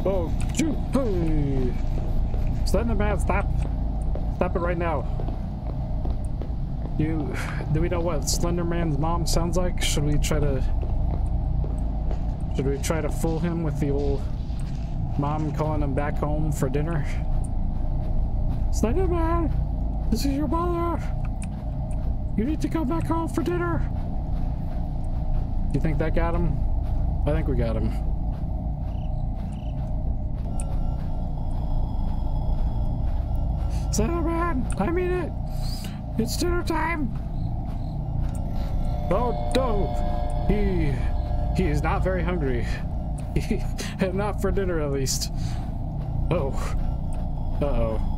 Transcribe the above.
Oh, shoot! Hey! Slenderman, stop! Stop it right now. Do we know what Slenderman's mom sounds like? Should we try to fool him with the old mom calling him back home for dinner? Slenderman, this is your mother. You need to come back home for dinner. You think that got him? I think we got him. Slenderman, I mean it. It's dinner time. Oh no, he is not very hungry. Not for dinner, at least. Oh, uh-oh.